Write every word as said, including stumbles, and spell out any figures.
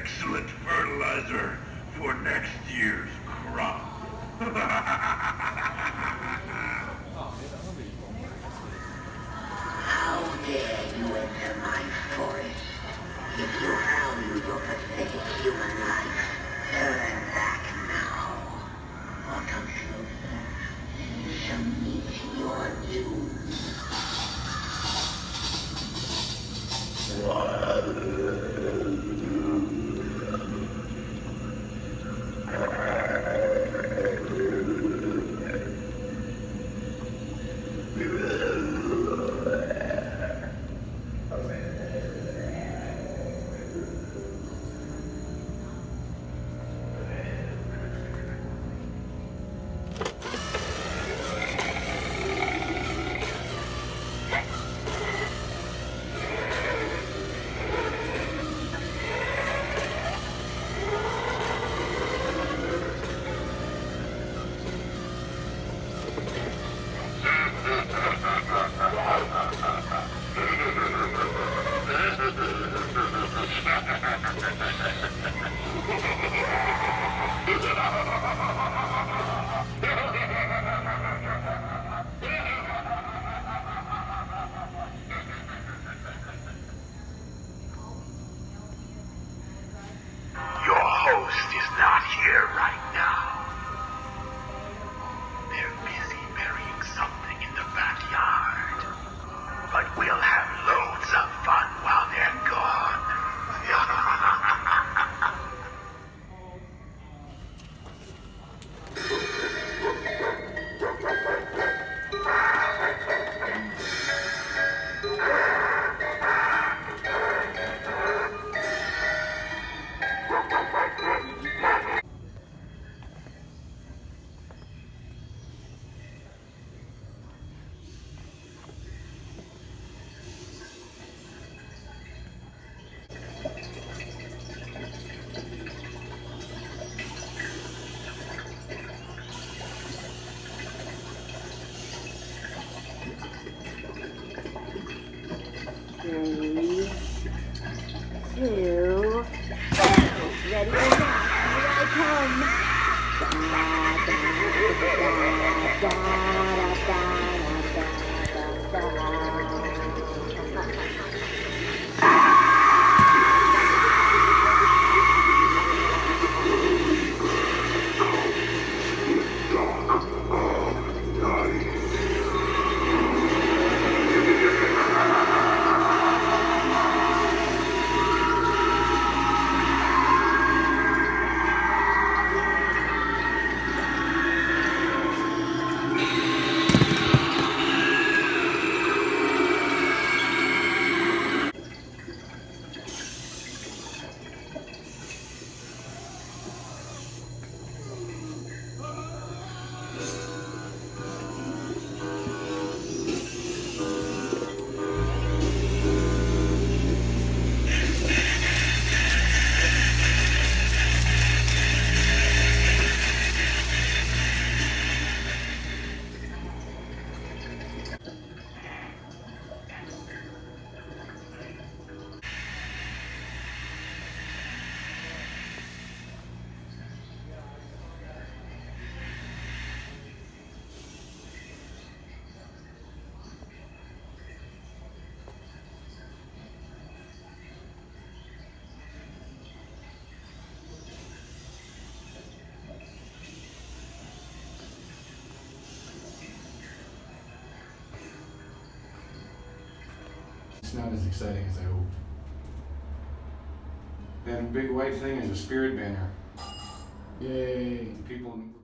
excellent fertilizer for next year's crop. How dare you enter my forest? If you value your pathetic human life, turn back now. Or come closer, and you shall meet your doom. Your host is not here right now. They're busy burying something in the backyard. But we'll have loads of fun while they're gone. Three, two, ready or not, here I come. Da, da, da, da, da, da, da, da, It's not as exciting as I hoped. That big white thing is a spirit banner. Yay! People.